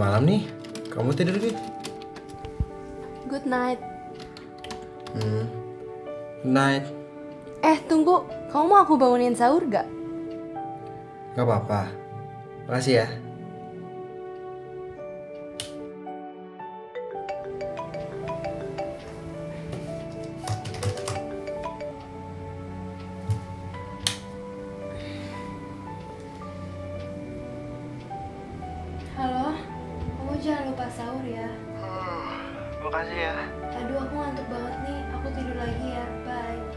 malam nih. Kamu tidur nih. Good night. Good night. Tunggu. Kamu mau aku bangunin sahur gak? Gak apa-apa. Makasih ya. Halo, kamu jangan lupa sahur ya. Makasih ya. Aduh, aku ngantuk banget nih. Aku tidur lagi ya. Bye.